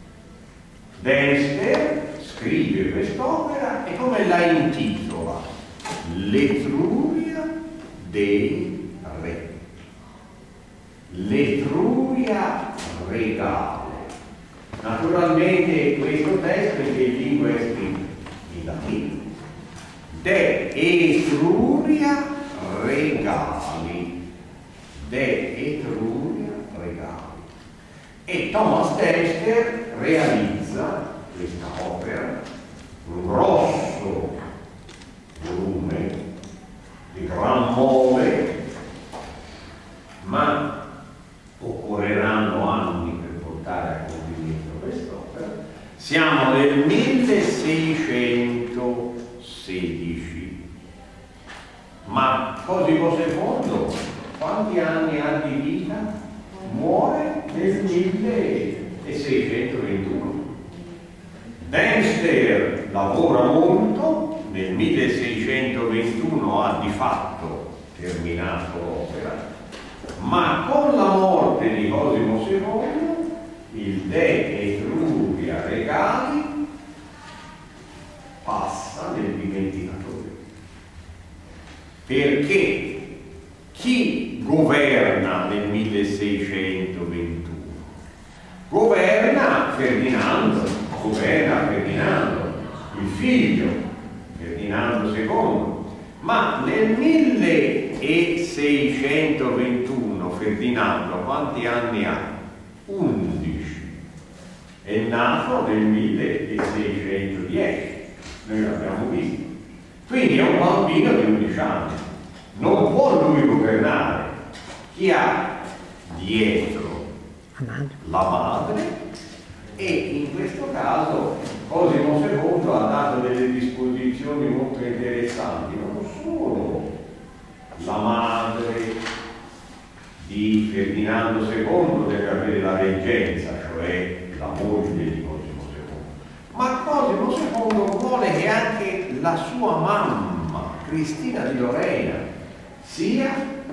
Dempster scrive quest'opera e come la intitola? L'Etruria dei re. L'Etruria regale. Naturalmente questo testo in che lingua è scritto? In latino. De Etruria regali. De Etruria regali. E Thomas Dempster realizza questa opera, un grosso volume di gran mole, ma occorreranno anni per portare a compimento quest'opera. Siamo nel milleseicentosedici, ma Cosimo secondo quanti anni ha di vita? Muore nel milleseicentovantuno. Dempster lavora molto, nel milleseicentovantuno ha di fatto terminato l'opera, ma con la morte di Cosimo secondo il De Etruria regali passa nel dimenticatore, perché chi governa nel milleseicentoventuno? Governa Ferdinando, governa Ferdinando, il figlio, Ferdinando secondo, ma nel milleseicentoventuno Ferdinando quanti anni ha? undici. È nato nel milleseicentodieci, noi l'abbiamo visto. Quindi è un bambino di undici anni. Non può lui governare. Chi ha dietro? La madre. E in questo caso Cosimo secondo ha dato delle disposizioni molto interessanti. Non solo la madre di Ferdinando secondo deve avere la reggenza, cioè la moglie di Cosimo secondo, ma Cosimo secondo vuole che anche la sua mamma, Cristina di Lorena, sia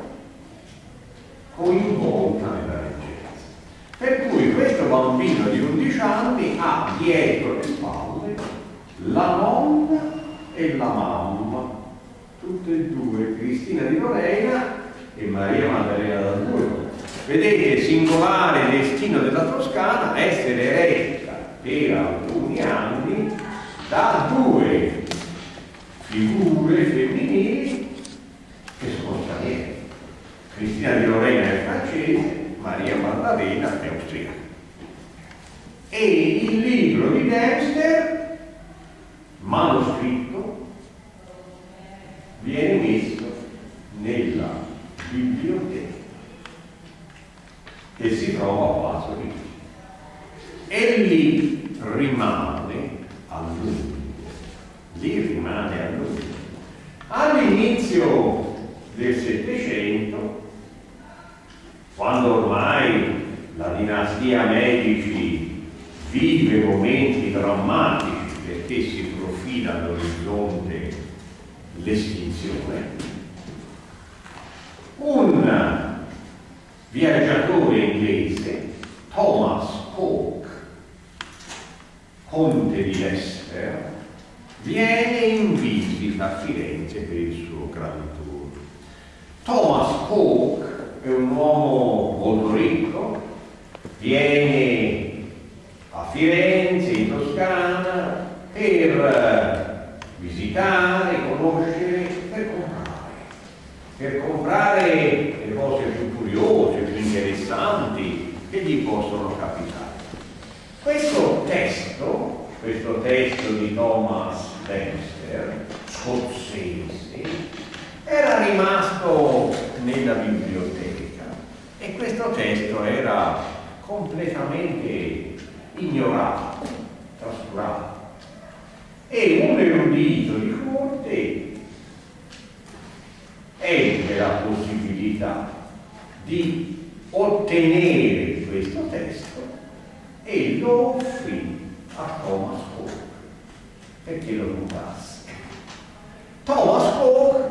coinvolta nella reggenza. Per cui questo bambino di undici anni ha dietro le spalle la nonna e la mamma, tutte e due, Cristina di Lorena e Maria Maddalena d'Anjou. Vedete, singolare destino della Toscana, essere retta per alcuni anni da due figure femminili che sono straniere. Cristina di Lorena è francese, Maria Maddalena è austriaca. E il libro di Dempster manoscritto viene messo nella biblioteca che si trova a Palazzo Chigi e lì rimane a lungo, lì rimane a lungo. All'inizio del Settecento, quando ormai la dinastia Medici vive momenti drammatici perché si profila all'orizzonte l'estinzione, un viaggiatore inglese, Thomas Coke, conte di Leicester, viene in visita a Firenze per il suo Grand Tour. Thomas Coke è un uomo molto ricco, viene a Firenze, in Toscana, per visitare, conoscere, per comprare, per comprare le cose più curiose, più interessanti che gli possono capitare. Questo testo, questo testo di Thomas Dempster, scozzese, era rimasto nella biblioteca e questo testo era completamente ignorato, trascurato. E un erudito di corte ebbe la possibilità di ottenere questo testo e lo offrì a Thomas Coke perché lo comprasse. Thomas Coke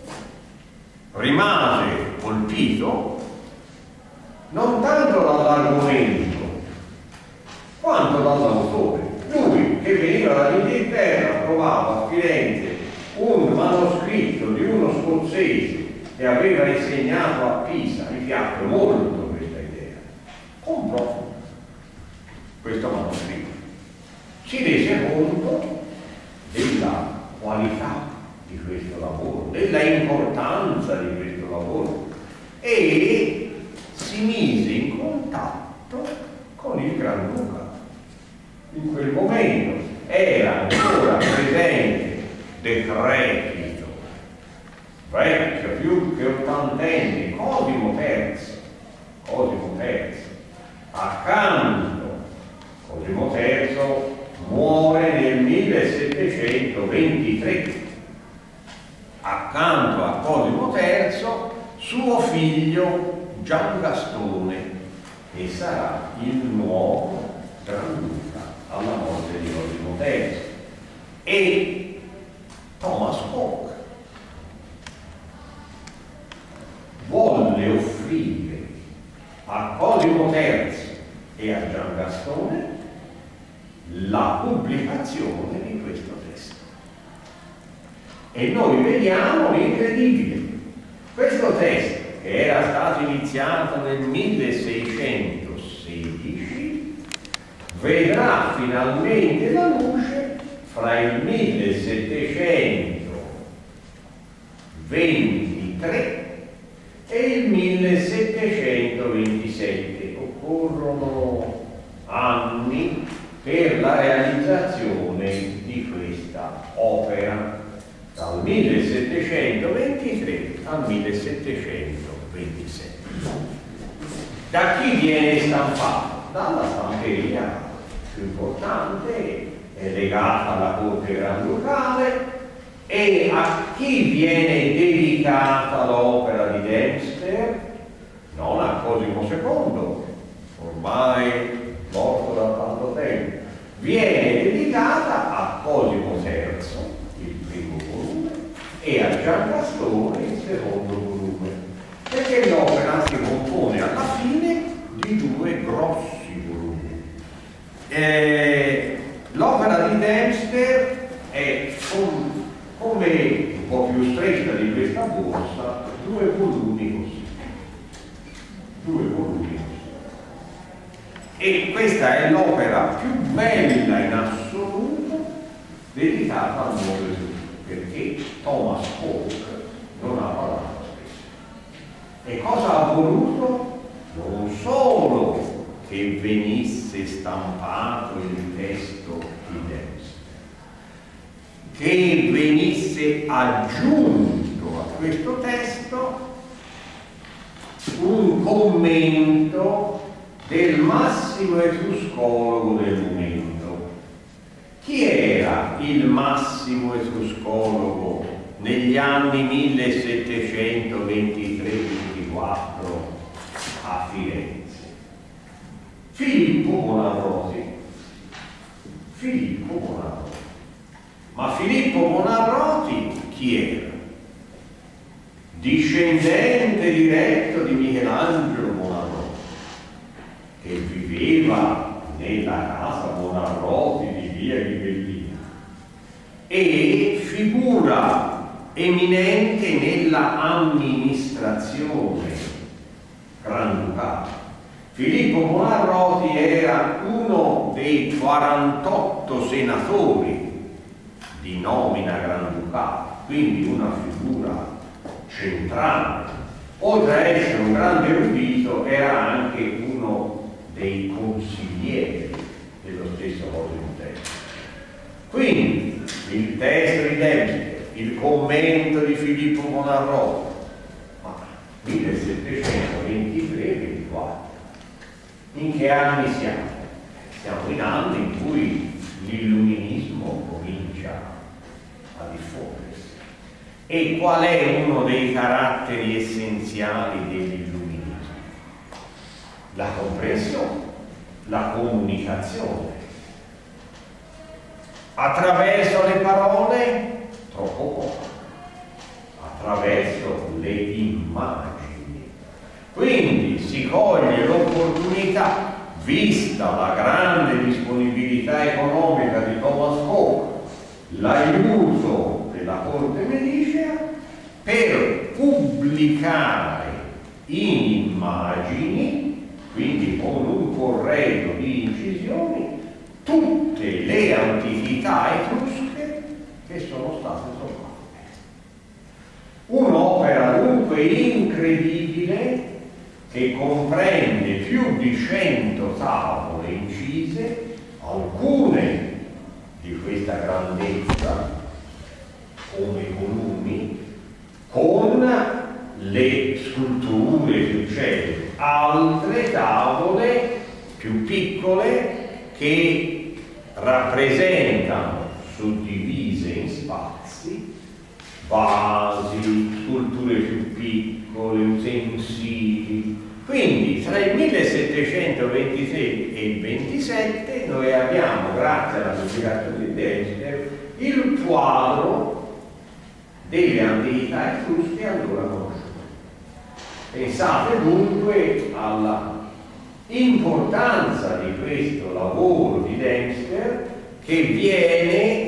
rimase colpito non tanto dall'argomento quanto dall'autore. Lui, che veniva dall'Inghilterra, trovava a Firenze un manoscritto di uno scozzese che aveva insegnato a Pisa, mi piacque molto questa idea, comprò questo manoscritto, si rese conto della qualità di questo lavoro, della importanza di questo lavoro e si mise in contatto con il Granduca. In quel momento era ancora presente, decrepito, vecchio più che ottantenne, Cosimo terzo, Cosimo terzo. Accanto, Cosimo terzo muore nel millesettecentoventitré. Accanto a Cosimo terzo, suo figlio Gian Gastone, che sarà il nuovo Granduca alla morte di Cosimo terzo. E Thomas Coke volle offrire a Cosimo terzo e a Gian Gastone la pubblicazione di questo testo. E noi vediamo l'incredibile. Questo testo, che era stato iniziato nel milleseicentosedici, vedrà finalmente la luce fra il millesettecentoventitré e il millesettecentoventisette. Occorrono anni per la realizzazione di questa opera, dal millesettecentoventitré al millesettecentoventisette. Da chi viene stampato? Dalla stamperia più importante, è legata alla corte granducale. E a chi viene dedicata l'opera di Dempster? Non a Cosimo secondo, ormai morto da tanto tempo, viene dedicata a Cosimo terzo, il primo volume, e a Gian Gastone, il secondo volume, perché l'opera si compone alla fine di due grossi volumi. Eh, l'opera di Dempster è com come un po' più stretta di questa borsa, due volumi così, due volumi così. E questa è l'opera più bella in assoluto dedicata al nuovo Gesù, perché Thomas Coke non ha parlato spesso. E cosa ha voluto? Non solo che venisse stampato il testo di Dempster, che venisse aggiunto a questo testo un commento del massimo etruscologo del momento. Chi era il massimo etruscologo negli anni millesettecentoventitré ventiquattro a Firenze? Filippo Buonarroti. Filippo Buonarroti. Ma Filippo Buonarroti chi era? Discendente diretto di Michelangelo Buonarroti, che viveva nella casa Buonarroti di via Ghibellina, e figura eminente nella amministrazione granducale. Filippo Buonarroti era uno dei quarantotto senatori di nomina granducale, quindi una figura centrale. Oltre a essere un grande erudito, era anche uno dei consiglieri dello stesso Cosimo. Quindi il testo di Dempster, il commento di Filippo Buonarroti, ma millesettecentoventitré ventiquattro. In che anni siamo? Siamo in anni in cui l'illuminismo comincia a diffondersi. E qual è uno dei caratteri essenziali dell'illuminismo? La comprensione, la comunicazione. Attraverso le parole, troppo poco. Attraverso le immagini. Quindi si coglie l'opportunità, vista la grande disponibilità economica di Thomas Coke, l'aiuto della corte medicea, per pubblicare in immagini, quindi con un corredo di incisioni, tutte le antichità etrusche che sono state trovate. Un'opera dunque incredibile, che comprende più di cento tavole incise, alcune di questa grandezza come volumi, con le sculture più celebri, altre tavole più piccole che rappresentano, suddivise in spazi, vasi, sculture più piccole, utensili. Quindi tra il millesettecentoventitré e il ventisette noi abbiamo, grazie alla pubblicazione di Dempster, il quadro delle antichità etrusche allora conosciute. Pensate dunque alla importanza di questo lavoro di Dempster, che viene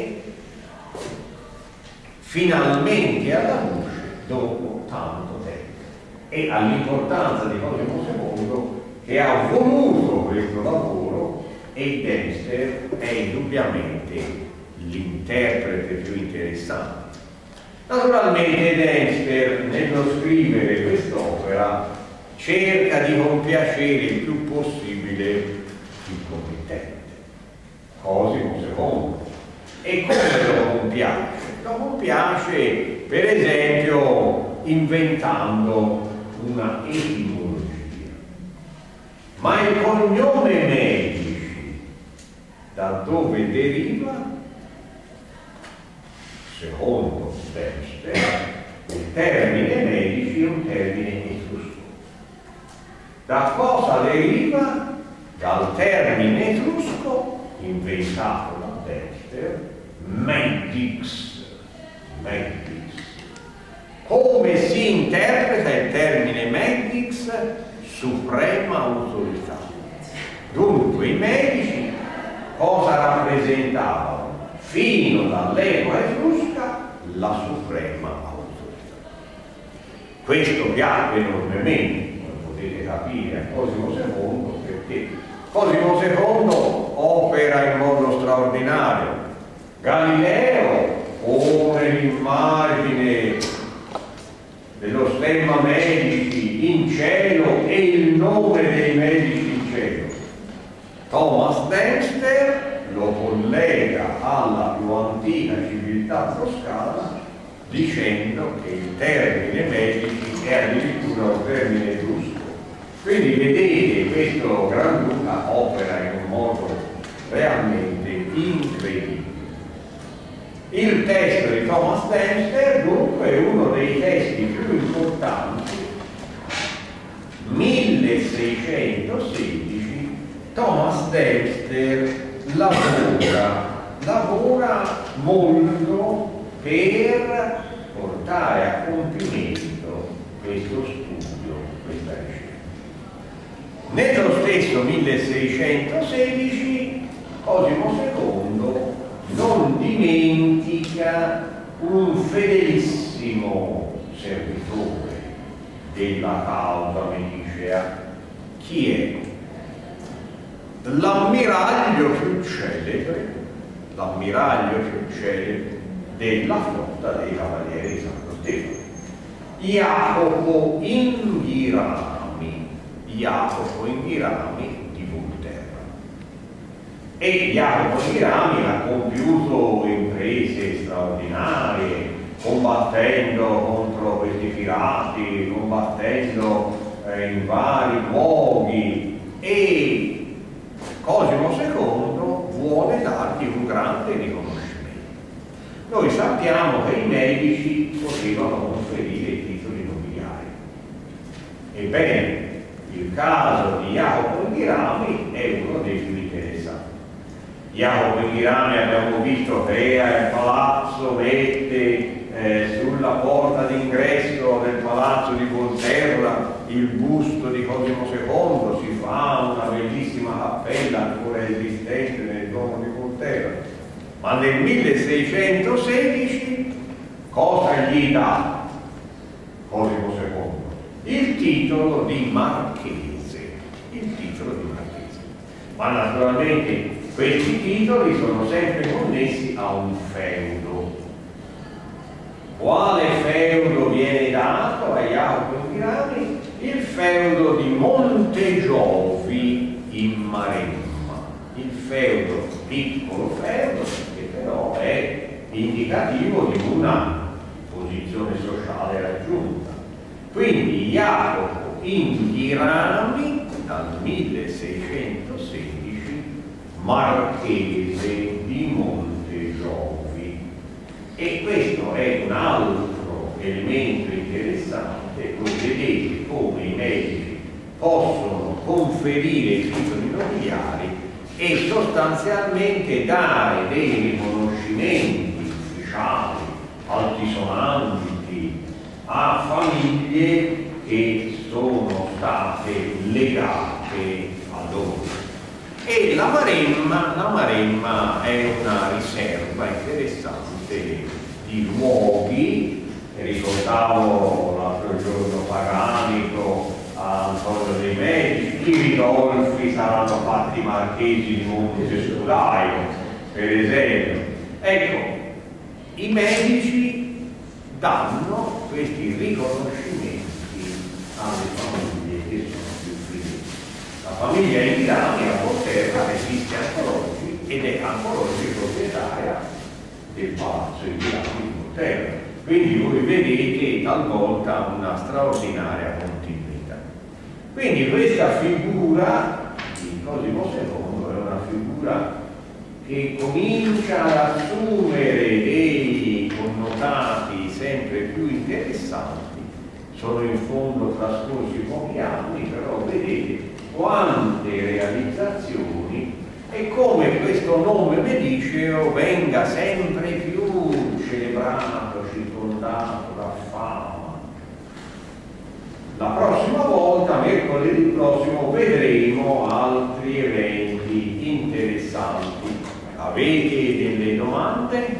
finalmente alla luce dopo tanto tempo, e all'importanza di Cosimo secondo, che ha voluto questo lavoro, e Dempster è indubbiamente l'interprete più interessante. Naturalmente Dempster, nello scrivere quest'opera, cerca di compiacere il più possibile il committente, Cosimo secondo. E come lo compiace? Lo compiace per esempio inventando una etimologia. Ma il cognome Medici da dove deriva? Secondo Dempster, il termine Medici è un termine etrusco. Da cosa deriva? Dal termine etrusco inventato da Dempster, Medix. Medix. Come si interpreta il termine Medix? Suprema autorità. Dunque i medici cosa rappresentavano? Fino dall'epoca etrusca la suprema autorità. Questo piace enormemente, come potete capire, a Cosimo secondo, perché Cosimo secondo opera in modo straordinario. Galileo pone l'immagine dello stemma Medici in cielo e il nome dei medici in cielo. Thomas Dempster lo collega collega alla più antica civiltà toscana dicendo che il termine Medici è addirittura un termine etrusco. Quindi vedete, questo Granduca opera in un modo realmente incredibile. Il testo di Thomas Dempster dunque è uno dei testi più importanti. milleseicentosedici Thomas Dempster lavora, lavora molto per portare a compimento questo studio, questa ricerca. Nello stesso milleseicentosedici Cosimo secondo non dimentica un fedelissimo servitore della causa medicea. Chi è? L'ammiraglio più celebre, l'ammiraglio più celebre della flotta dei Cavalieri di Santo Stefano, Jacopo Inghirami, Jacopo Inghirami di Volterra. E Jacopo Inghirami ha compiuto imprese straordinarie, combattendo contro questi pirati, combattendo eh, in vari luoghi, e Cosimo secondo vuole dargli un grande riconoscimento. Noi sappiamo che i Medici potevano conferire i titoli nobiliari. Ebbene, il caso di Jacopo Inghirami è uno dei più interessanti. Jacopo Inghirami, abbiamo visto, crea il palazzo, mette eh, sulla porta d'ingresso del palazzo di Volterra il busto di Cosimo secondo, si fa una bellissima cappella ancora esistente nel Duomo di Volterra. Ma nel milleseicentosedici cosa gli dà Cosimo secondo? Il titolo di marchese, il titolo di marchese. Ma naturalmente questi titoli sono sempre connessi a un feudo. Quale feudo viene dato a Jacopo Inghirami? Il feudo di Montegiovi in Maremma, il feudo, piccolo feudo, che però è indicativo di una posizione sociale raggiunta. Quindi Jacopo Inghirami dal milleseicentosedici, marchese di Montegiovi. E questo è un altro elemento interessante. Voi vedete come i medici possono conferire i titoli nobiliari e sostanzialmente dare dei riconoscimenti ufficiali altisonanti a famiglie che sono state legate a loro. E la Maremma, la Maremma è una riserva interessante di luoghi. Ricordavo l'altro giorno Paganico, Antonio dei Medici, i Ridolfi saranno fatti marchesi di Monte Sudaico, per esempio. Ecco, i Medici danno questi riconoscimenti alle famiglie che sono più fedeli. La famiglia Inghirami a Volterra esiste ancora oggi ed è ancora oggi proprietaria del palazzo Inghirami di Volterra. Quindi voi vedete talvolta una straordinaria continuità. Quindi questa figura di Cosimo secondo è una figura che comincia ad assumere dei connotati sempre più interessanti. Sono in fondo trascorsi pochi anni, però vedete quante realizzazioni e come questo nome mediceo venga sempre più celebrato, circondato da fama. La prossima volta, mercoledì prossimo, vedremo altri eventi interessanti. Avete delle domande?